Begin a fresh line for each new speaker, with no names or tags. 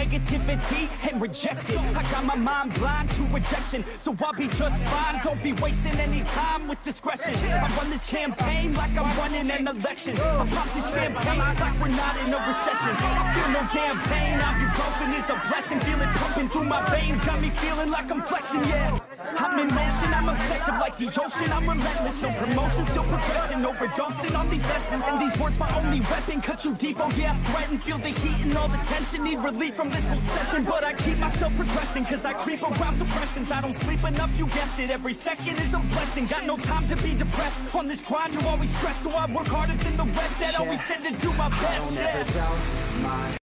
negativity and reject it. I got my mind blind to rejection, so I'll be just fine. Don't be wasting any time with discretion. I run this campaign like I'm running an election. I pop this champagne like we're not in a recession. I feel no damn pain. Ibuprofen is a blessing. Feel it pumping through my veins, got me feeling like I'm flexing, yeah. I'm in motion, I'm obsessive like the ocean. I'm relentless, no promotion, still progressing. Overdosing on these lessons, and these words my only weapon. Cut you deep, oh yeah, I threaten. Feel the heat and all the tension. Need relief from this whole session, but I keep myself progressing, cause I creep around suppressants. I don't sleep enough, you guessed it. Every second is a blessing. Got no time to be depressed. On this grind, you always stress, so I work harder than the rest. That always said to do my best.
I'll never doubt my